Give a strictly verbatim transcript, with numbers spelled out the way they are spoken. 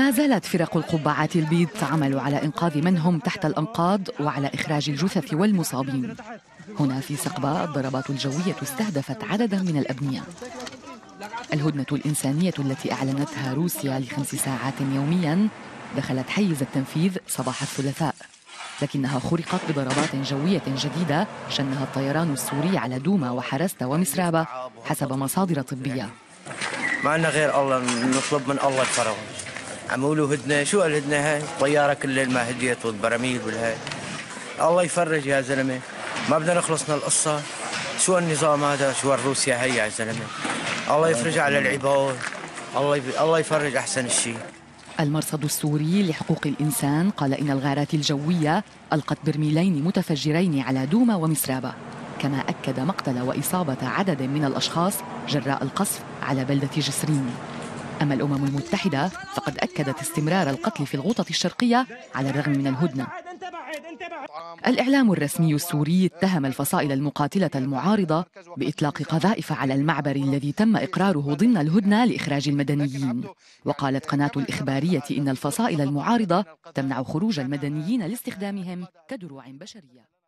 ما زالت فرق القبعات البيض تعمل على إنقاذ من هم تحت الأنقاض وعلى إخراج الجثث والمصابين. هنا في سقبة الضربات الجوية استهدفت عددا من الأبنية. الهدنة الإنسانية التي أعلنتها روسيا لخمس ساعات يومياً دخلت حيز التنفيذ صباح الثلاثاء، لكنها خرقت بضربات جوية جديدة شنها الطيران السوري على دوما وحرستا ومسرابة حسب مصادر طبية. ما لنا غير الله، نطلب من الله الفرج. عمولوا هدنة، شو الهدنة هاي؟ طيارة كل الليل ما هديت والبراميل والهاي. الله يفرج يا زلمة، ما بدنا نخلص من القصة. شو النظام هذا؟ شو الروسيا هي يا زلمة؟ الله يفرج على العباد، الله يف... الله يفرج أحسن الشيء. المرصد السوري لحقوق الإنسان قال إن الغارات الجوية ألقت برميلين متفجرين على دوما ومسرابة، كما أكد مقتل وإصابة عدد من الأشخاص جراء القصف على بلدة جسرين. أما الأمم المتحدة فقد أكدت استمرار القتل في الغوطة الشرقية على الرغم من الهدنة. الإعلام الرسمي السوري اتهم الفصائل المقاتلة المعارضة بإطلاق قذائف على المعبر الذي تم إقراره ضمن الهدنة لإخراج المدنيين، وقالت قناة الإخبارية إن الفصائل المعارضة تمنع خروج المدنيين لاستخدامهم كدروع بشرية.